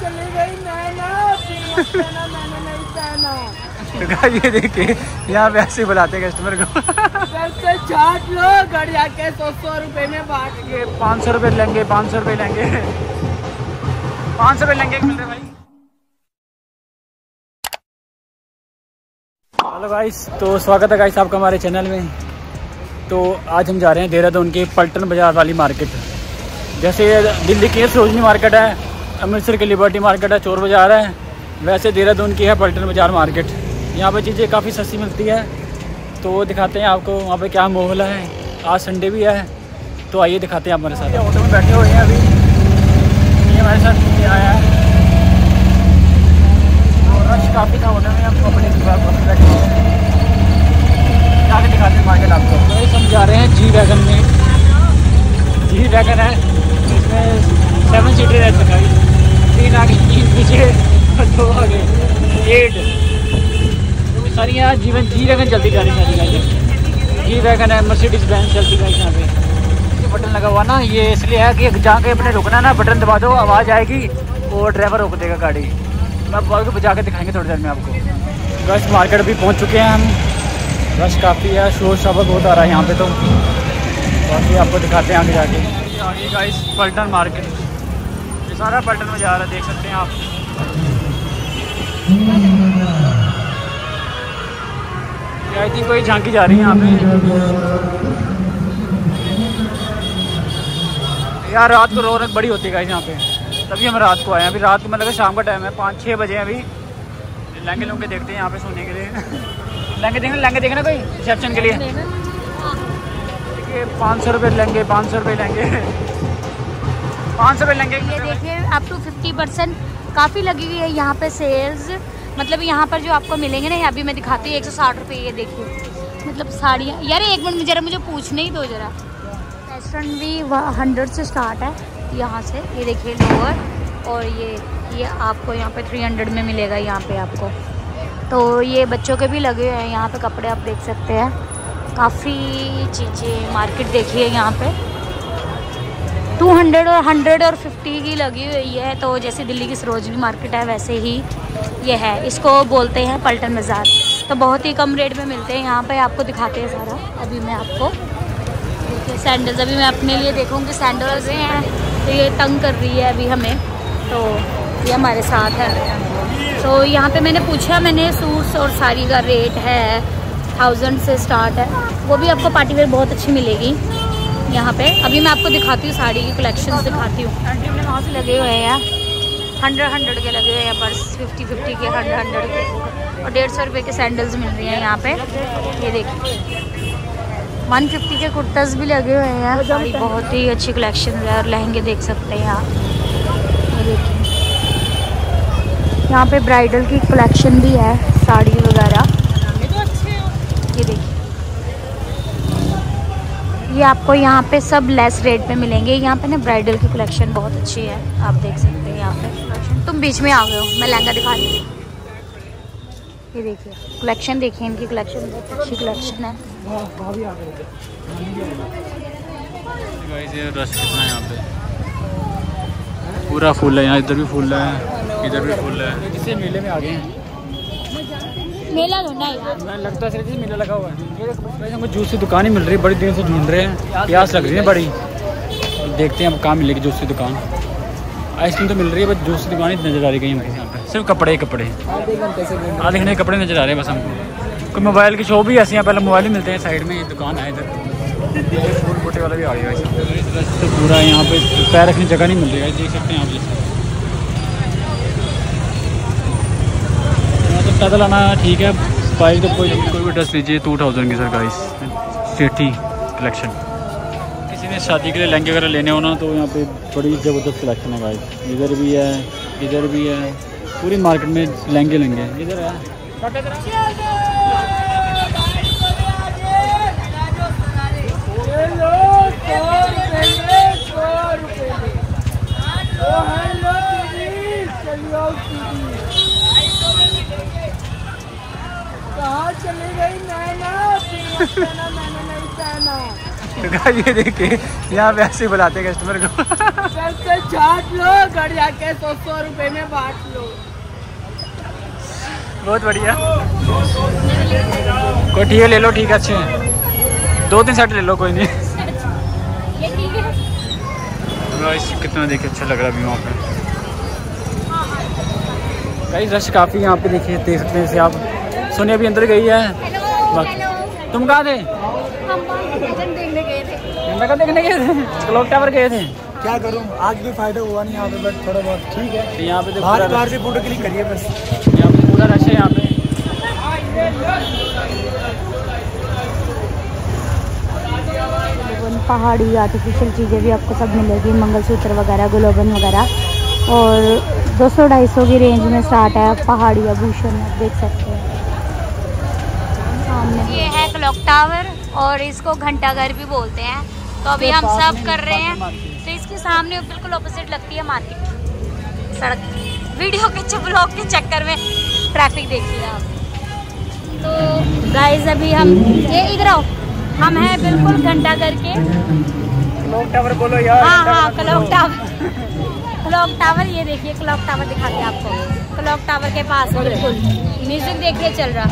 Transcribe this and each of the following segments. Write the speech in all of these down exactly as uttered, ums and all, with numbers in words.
चली गई नैना, पहना मैंने नहीं पहना। ये देखिए यहाँ पे ऐसे बुलाते हैं कस्टमर को। से छाट लो गाड़ी आके सौ सौ रुपए में बांट के। पाँच सौ रुपये लेंगे, पाँच सौ रुपये लेंगे, पाँच सौ रुपये लेंगे मिल रहे भाई। हेलो गाइस, तो स्वागत है गाइस आपका हमारे चैनल में। तो आज हम जा रहे हैं देहरादून के पलटन बाज़ार वाली मार्केट। जैसे दिल्ली की सरोजनी मार्केट है, अमृतसर की लिबर्टी मार्केट है, चोर बाज़ार है, वैसे देहरादून की है पलटन बाज़ार मार्केट। यहाँ पे चीज़ें काफ़ी सस्ती मिलती है, तो दिखाते हैं आपको वहाँ पे क्या माहौल है। आज संडे भी है, तो आइए दिखाते हैं आप हमारे साथ। ऑटो में बैठे हुए हैं अभी, ये हमारे साथ आया है। तो रश काफ़ी था ऑटो में, हम अपने बैठे हुए हैं। आगे दिखाते हैं मार्केट आपको। तो हम जा रहे हैं जी वैगन में। जी वैगन है, इसमें सेवन सीटर रह सका, तीन आगे तीन पीछे और दो आगे, एट सारी यहाँ जीवन जी वैगन चलती जा रही है। जी वैगन है, मर्सिडीज बेंज चलती है यहाँ पे। ये बटन लगा हुआ ना, ये इसलिए है कि जहाँ के अपने रुकना ना, बटन दबा दो, आवाज़ आएगी और ड्राइवर रोक देगा गाड़ी। मैं बहुत को बजा के दिखाएंगे थोड़ी देर में आपको। बस मार्केट भी पहुँच चुके हैं हम। रश काफ़ी है, शोर शराबा बहुत आ रहा है यहाँ पे। तो बाकी आपको दिखाते हैं आगे जाके। आगे गाइस पलटन मार्केट, ये सारा पलटन बाज़ार है, देख सकते हैं आप। आई थिंक कोई झांकी जा रही है यहाँ पे। यार रात को रौनक बड़ी होती है गाइस यहाँ पे, तभी हम रात को आए हैं। अभी रात को मतलब शाम का टाइम है, पाँच छः बजे हैं अभी। लहंगे लुंगे देखते हैं यहाँ पे सोने के लिए। लहंगे देखना, लहंगे देखना कोई रिसेप्शन के लिए। देखिए पाँच सौ रुपये लेंगे, पाँच सौ रुपये लेंगे, पाँच सौ रुपये लेंगे। ये देखिए अप टू फिफ्टी परसेंट काफ़ी लगी हुई है यहाँ पे सेल्स। मतलब यहाँ पर जो आपको मिलेंगे ना, अभी मैं दिखाती हूँ, एक सौ साठ रुपये। ये देखिए मतलब साड़ियाँ। यार एक मिनट जरा मुझे पूछने ही दो जरा। वेस्टर्न भी हंड्रेड से स्टार्ट है यहाँ से। ये देखिए लोअर, और ये ये आपको यहाँ पे थ्री हंड्रेड में मिलेगा यहाँ पे आपको। तो ये बच्चों के भी लगे हुए हैं यहाँ पे कपड़े, आप देख सकते हैं। काफ़ी चीज़ें मार्केट देखिए यहाँ पे टू हंड्रेड और हंड्रेड और फिफ्टी की लगी हुई है। तो जैसे दिल्ली की सरोजनी मार्केट है वैसे ही ये है, इसको बोलते हैं पलटन बाज़ार। तो बहुत ही कम रेट में मिलते हैं यहाँ पे, आपको दिखाते हैं सारा। अभी मैं आपको देखिए सैंडल्स, अभी मैं अपने लिए देखूँगी सैंडल्स हैं, तो ये तंग कर रही है अभी हमें, तो ये हमारे साथ है। तो यहाँ पे मैंने पूछा, मैंने सूट्स और साड़ी का रेट है थाउजेंड से स्टार्ट है। वो भी आपको पार्टी वेयर बहुत अच्छी मिलेगी यहाँ पे। अभी मैं आपको दिखाती हूँ साड़ी की कलेक्शन दिखाती हूँ। आंटी ने वहाँ से लगे हुए हैं यार, हंड्रेड हंड्रेड के लगे हुए हैं पर्स, फिफ्टी फिफ्टी के, हंड्रेड हंड्रेड के, और डेढ़ सौ रुपये के सैंडल्स मिल रही हैं यहाँ पे। ये देखिए वन फिफ्टी के कुर्ताज भी लगे हुए हैं। साड़ी बहुत ही अच्छी कलेक्शन है, और लहंगे देख सकते हैं आप। ये देखिए यहाँ पे ब्राइडल की कलेक्शन भी है, साड़ी वगैरह। ये देखिए ये आपको यहाँ पे सब लेस रेट पे मिलेंगे। यहाँ पे ना ब्राइडल की कलेक्शन बहुत अच्छी है, आप देख सकते हैं यहाँ पे। तुम बीच में आ गए हो, मैं लहंगा दिखा रही हूँ। ये देखिए कलेक्शन देखिए, इनकी कलेक्शन बहुत अच्छी कलेक्शन है। रश कितना है यहाँ पे, पूरा फुल है यहाँ। इधर भी फुल है, इधर भी फुल है। किसी मेले में आ गए हैं। मेला ढूंढा है यार, मैं लगता है सिर्फ मेला लगा हुआ है। हमको जूस की दुकान ही मिल रही है, बड़ी देर से ढूंढ रहे हैं, प्यास लग रही है बड़ी। देखते हैं अब कहाँ मिलेगी जूस की दुकान। आइसक्रीम तो मिल रही है, बस जूस की दुकान ही नजर आ रही है कहीं हमारे यहाँ पे। सिर्फ कपड़े ही कपड़े, हाँ देखने कपड़े नजर आ रहे हैं बस हमको। कोई मोबाइल की शॉप भी ऐसी है, पहले मोबाइल ही मिलते हैं साइड में। ये दुकान है इधर, फूल बूटे वाला भी आ गया है। तो पूरा यहाँ पे पैर रखने जगह नहीं मिल रही है, देख सकते हैं आप। तो पैदल आना ठीक है, बाइक तो कोई कोई भी ड्रेस लीजिए टू थाउजेंड की सर गाइस। सेठी कलेक्शन, किसी ने शादी के लिए लहंगे वगैरह लेने हो ना, तो यहाँ पे बड़ी ज़बरदस्त कलेक्शन है गाइस। इधर भी है, इधर भी है, पूरी मार्केट में लहंगे लेंगे। इधर है कहाँ चली गई नैना, पहना मैंने नहीं पहना। तो गाइस ये देखिए यहाँ पे ऐसे बुलाते हैं कस्टमर को। सबसे चाट लो, घर जाके सौ सौ रुपए में बांट लो। बहुत बढ़िया। कोई ठीक है ले लो, ठीक है अच्छे हैं, दो तीन सेट ले लो कोई नहीं। ये ठीक है। गाइस कितना देखिए अच्छा लग रहा है अभी वहाँ पे। गाइस रश काफ़ी यहाँ पे देखिए, देख सकते हैं। जैसे आप सोनिया अभी अंदर गई है। तुम कहाँ थे? हम देखने गए थे। नगर देखने गए थे, क्लॉक टावर गए थे। क्या करूं, आज भी फायदा हुआ नहीं यहाँ पे, बट थोड़ा बहुत ठीक है। तो यहाँ पे देखो बाहर बाहर से फोटो क्लिक करिए बस। यहाँ पे पूरा रश है यहाँ पे। पहाड़ी आर्टिफिशियल चीज़ें भी आपको सब मिलेगी, मंगलसूत्र वगैरह, गुलोबन वगैरह। और दो सौ ढाई सौ की रेंज में स्टार्ट है पहाड़ी आभूषण, आप देख सकते हैं सामने। ये है क्लॉक टावर और इसको घंटाघर भी बोलते हैं। तो अभी हम सब कर रहे हैं, तो इसके सामने बिल्कुल ऑपोजिट लगती है मार्केट सड़क। वीडियो के ब्लॉग के चक्कर में ट्रैफिक देखिए आप। तो गाइस अभी हम ये इधर आओ, हम हैं बिल्कुल घंटाघर के। क्लॉक टावर बोलो यार। हाँ हाँ क्लॉक टावर, क्लॉक टावर ये देखिए, क्लॉक टावर दिखाते हैं आपको। क्लॉक टावर के पास बिल्कुल म्यूजिक देखिए चल रहा।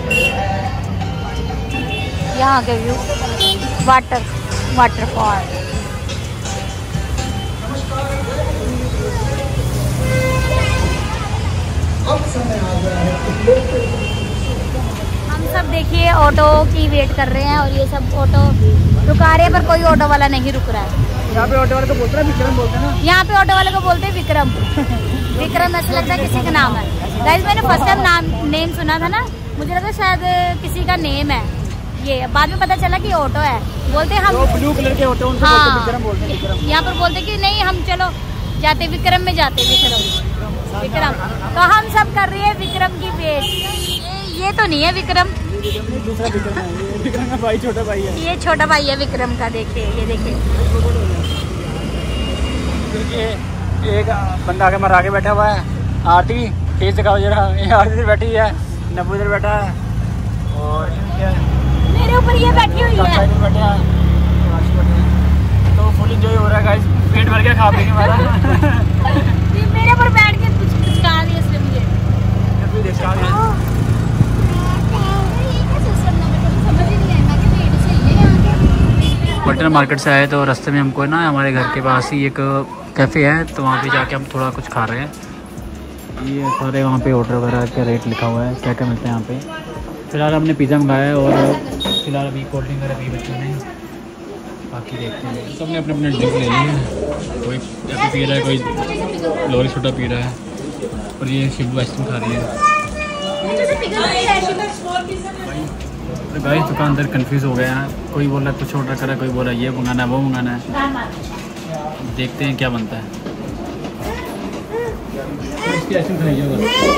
यहाँ के व्यू, वाटर वाटरफॉल। हम सब देखिए ऑटो की वेट कर रहे हैं और ये सब ऑटो रुका रहे हैं, पर कोई ऑटो वाला नहीं रुक रहा है। यहाँ पे ऑटो वाले को बोलते हैं विक्रम बोलते हैं ना। यहाँ पे ऑटो वाले को बोलते हैं विक्रम। विक्रम ऐसा लगता है किसी का नाम है। गाइस मैंने फर्स्ट टाइम नाम नेम सुना था ना, मुझे लगा शायद किसी का नेम है ये, बाद में पता चला कि ऑटो है। बोलते हम ब्लू कलर के ऑटो उनको हाँ, विक्रम बोलते हैं। विक्रम यहाँ पर बोलते कि नहीं हम चलो जाते विक्रम में जाते, विक्रम विक्रम। तो हम सब कर रहे हैं विक्रम की वेट। ये तो नहीं है विक्रम, दूसरा विक्रम है, ये विक्रम का भाई छोटा भाई है। ये छोटा भाई है विक्रम का। देखिए ये देखिए ये एक बंदा आगे मरा के बैठा हुआ है। आरती फेस दिखाओ जरा। ये आरती से बैठी है, नब्बू इधर बैठा है और मेरे ऊपर ये बैठी हुई है। बैठा है तो फुल इंजॉय हो रहा है गाइस। पेट भर के खा पी के हमारा। ये मेरे ऊपर बैठ के कुछ कुछ खा दिया इसने मुझे। पटना मार्केट से आए तो रास्ते में हमको ना हमारे घर के पास ही एक कैफ़े है, तो वहाँ पे जाके हम थोड़ा कुछ खा रहे हैं। ये सारे वहाँ पे ऑर्डर वगैरह का रेट लिखा हुआ है, क्या क्या मिलता है यहाँ पे। फिलहाल हमने पिज़्ज़ा मंगाया है और फिलहाल अभी कोल्ड ड्रिंक वगैरह भी बच्चों ने, बाकी देखते हैं। सबने अपने अपने ड्रिंक ले लिए हैं। कोई एप्पी पी रहा है, कोई लोरी सोडा पी रहा है और ये शिबू आइसक्रीम खा रही है। तो गाइस दुकानदार कंफ्यूज हो गया है, कोई बोल रहा है कुछ ऑर्डर करा, कोई बोल रहा है ये मंगाना है वो मंगाना है। देखते हैं क्या बनता है। इसकी आइसक्रीम खाइएगा।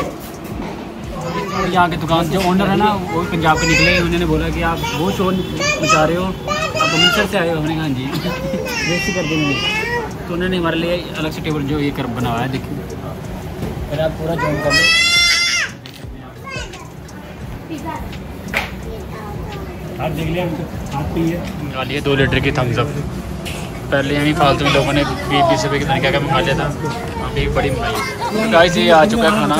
यहाँ के दुकान जो ओनर है ना वो पंजाब के निकले, उन्होंने बोला कि आप वो शोर मचा रहे हो, आप अमृतसर से आए हो। हमने कहा जी रेस्ट कर देंगे, तो उन्होंने हमारे लिए अलग से टेबल जो ये कर बनाया है। देखिए फिर आप पूरा ज्वाइन कर लो। आप देख लिया, आप पिए मंगा लिए दो लीटर की थम्स अप। पहले यहीं फालतू में लोगों ने बीस बीस रुपये की क्या क्या मंगा लिया था, अभी एक बड़ी मंगाई। तो गाइस ये आ चुका है खाना।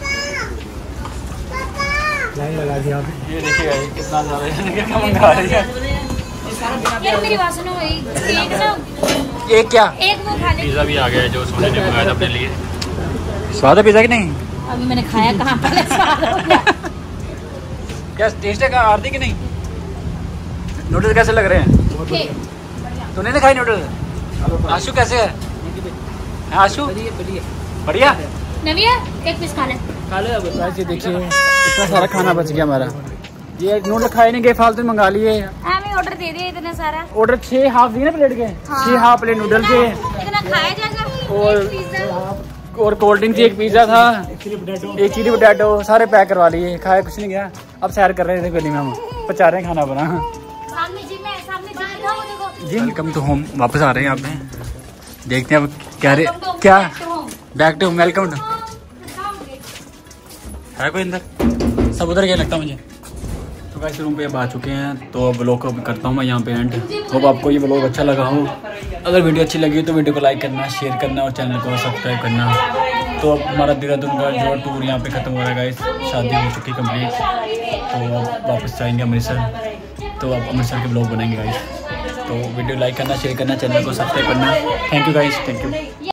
लगा दिया ये देखिए कितना ज़्यादा क्या मंगा रही है। यार मेरी बात सुनो, एक ना एक क्या एक वो खा ले। पिज़्ज़ा भी आ गया है जो सोने ने मंगाया था अपने लिए। स्वाद है पिज़्ज़ा कि नहीं? अभी मैंने खाया कहाँ पहले स्वाद हो गया। क्या टेस्ट है आरती कि नहीं? नूडल्स कैसे लग रहे हैं? तूने नहीं खाई नूडल्स? आशु कैसे है? आशु बढ़िया। नविया एक पीस खा ले। खा लो। ये देखिए इतना सारा खाना बच गया हमारा। ये नूडल्स खाए नहीं गए, फालतू मंगा लिए। हमें ऑर्डर दे दिया इतना सारा। ऑर्डर छः हाफ दिए ना प्लेट के। हाँ। छः हाफ प्लेट नूडल के इतना खाया जाएगा। और एक पिज़्ज़ा। और कोल्ड ड्रिंक थी, एक पिज़्ज़ा था, एक चिली पोटैटो, सारे पैक करवा लिए। खाया कुछ नहीं गया। अब सैर कर रहे थे गली में, हम पचा रहे हैं खाना बना। सामने जिम है, सामने जिम दिखाओ देखो। जी वेलकम टू होम। वापस आ रहे हैं यहाँ पे, देखते हैं अब क्या रे क्या back to home. Welcome to है कोई अंदर? सब उधर गया लगता मुझे। तो तो गाइस रूम पे अब आ चुके हैं, तो अब ब्लॉग को करता हूँ मैं यहाँ पे एंड। होप आपको ये ब्लॉग अच्छा लगा हो। अगर वीडियो अच्छी लगी तो वीडियो को लाइक करना, शेयर करना और चैनल को सब्सक्राइब करना। तो अब हमारा देहरादून का जो टूर यहाँ पे ख़त्म हो रहा है गाइस, शादी हो चुकी कंप्लीट, तो अब वापस जाएंगे अमृतसर। तो अब अमृतसर के ब्लॉग बनाएंगे गाइस। तो वीडियो लाइक करना, शेयर करना, चैनल को सब्सक्राइब करना। Thank you guys, thank you.